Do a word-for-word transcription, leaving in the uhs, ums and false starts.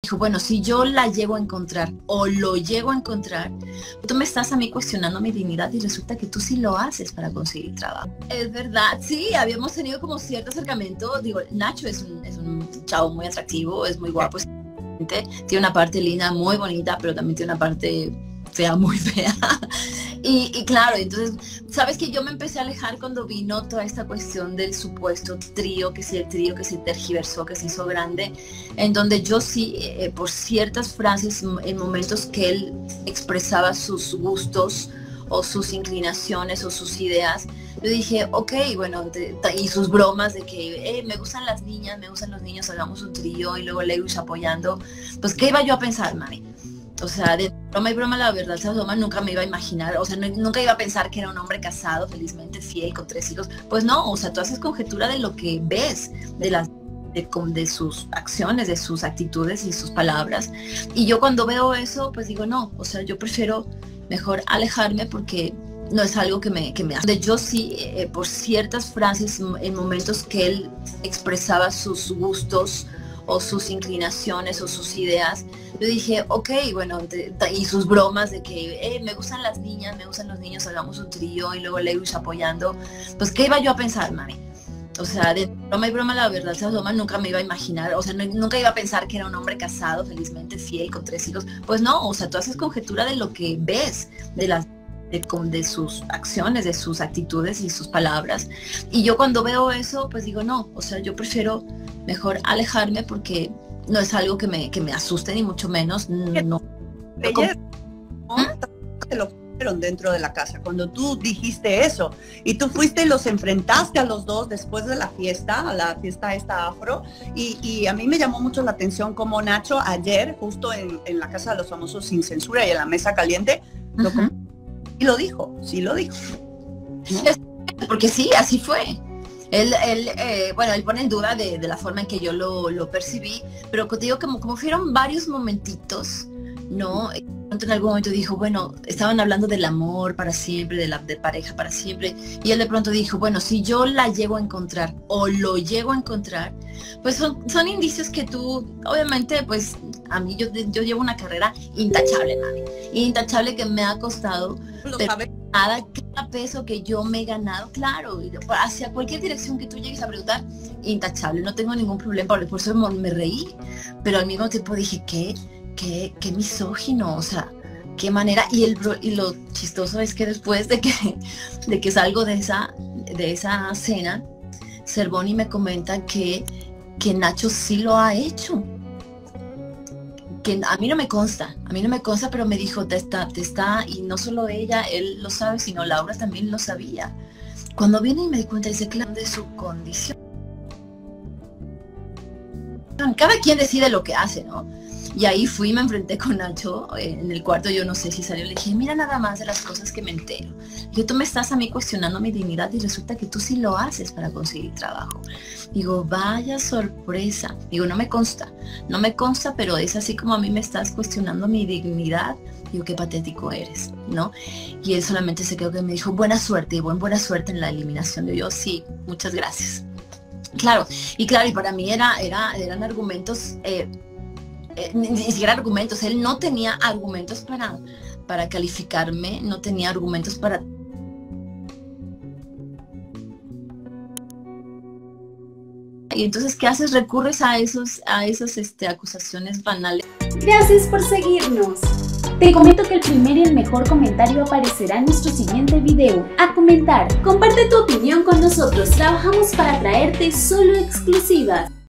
Dijo, bueno, si yo la llego a encontrar o lo llego a encontrar, tú me estás a mí cuestionando mi dignidad y resulta que tú sí lo haces para conseguir trabajo. Es verdad, sí, habíamos tenido como cierto acercamiento. Digo, Nacho es un, es un chavo muy atractivo, es muy guapo, es, tiene una parte linda, muy bonita, pero también tiene una parte fea, muy fea. Y, y claro, entonces, sabes que yo me empecé a alejar cuando vino toda esta cuestión del supuesto trío, que si el trío que se tergiversó, que se hizo grande, en donde yo sí, eh, por ciertas frases, en momentos que él expresaba sus gustos o sus inclinaciones o sus ideas, yo dije, ok, bueno, te, te, y sus bromas de que eh, me gustan las niñas, me gustan los niños, hagamos un trío, y luego Lewis apoyando, pues ¿qué iba yo a pensar, mami? O sea, de broma y broma, la verdad, esa broma nunca me iba a imaginar, o sea, no, nunca iba a pensar que era un hombre casado, felizmente fiel, con tres hijos. Pues no, o sea, tú haces conjetura de lo que ves, de las de, de sus acciones, de sus actitudes y sus palabras. Y yo cuando veo eso, pues digo, no, o sea, yo prefiero mejor alejarme porque no es algo que me, que me hace. Yo sí, eh, por ciertas frases, en momentos que él expresaba sus gustos, o sus inclinaciones o sus ideas, yo dije, ok, bueno, te, te, y sus bromas de que eh, me gustan las niñas, me gustan los niños, hagamos un trío, y luego Lewis apoyando, pues ¿qué iba yo a pensar, mami? O sea, de broma y broma, la verdad, esa broma nunca me iba a imaginar, o sea, no, nunca iba a pensar que era un hombre casado, felizmente fiel, con tres hijos. Pues no, o sea, tú haces conjetura de lo que ves, de las De, de sus acciones, de sus actitudes y sus palabras. Y yo cuando veo eso, pues digo, no, o sea, yo prefiero mejor alejarme porque no es algo que me, que me asuste, ni mucho menos. No. Belleza, ¿no? Te lo fueron dentro de la casa, cuando tú dijiste eso, y tú fuiste y los enfrentaste a los dos después de la fiesta, a la fiesta esta afro, y, y a mí me llamó mucho la atención como Nacho ayer, justo en, en la Casa de los Famosos Sin Censura y en la Mesa Caliente, uh-huh. lo Y lo dijo, sí lo dijo. ¿No? Porque sí, así fue. Él, él eh, bueno, él pone en duda de, de la forma en que yo lo, lo percibí, pero te digo, como, como fueron varios momentitos, ¿no? En algún momento dijo, bueno, estaban hablando del amor para siempre, de la de pareja para siempre, y él de pronto dijo, bueno, si yo la llego a encontrar o lo llego a encontrar, pues son, son indicios que tú, obviamente, pues a mí yo, yo llevo una carrera intachable, mami, intachable que me ha costado, pero nada, cada peso que yo me he ganado, claro, hacia cualquier dirección que tú llegues a preguntar, intachable, no tengo ningún problema, por eso me reí, pero al mismo tiempo dije, ¿qué? Qué, qué misógino, o sea, qué manera. Y, el, y lo chistoso es que después de que, de que salgo de esa, de esa cena, Cervoni me comenta que, que Nacho sí lo ha hecho. Que a mí no me consta, a mí no me consta, pero me dijo, te está, te está, y no solo ella, él lo sabe, sino Laura también lo sabía. Cuando viene y me di cuenta, dice, claro, de su condición. Cada quien decide lo que hace, ¿no? Y ahí fui, me enfrenté con Nacho eh, en el cuarto, yo no sé si salió, le dije, mira nada más de las cosas que me entero. Yo, tú me estás a mí cuestionando mi dignidad y resulta que tú sí lo haces para conseguir trabajo. Digo, vaya sorpresa. Digo, no me consta, no me consta, pero es así como a mí me estás cuestionando mi dignidad. Digo, qué patético eres, ¿no? Y él solamente se quedó que me dijo, buena suerte, y buen buena suerte en la eliminación. Yo, yo sí, muchas gracias. Claro, y claro, y para mí era, era, eran argumentos... Eh, Eh, ni, ni siquiera argumentos, él no tenía argumentos para, para calificarme, no tenía argumentos para... Y entonces, ¿qué haces? Recurres a esos, a esas este, acusaciones banales. Gracias por seguirnos. Te comento que el primer y el mejor comentario aparecerá en nuestro siguiente video. A comentar, comparte tu opinión con nosotros, trabajamos para traerte solo exclusivas.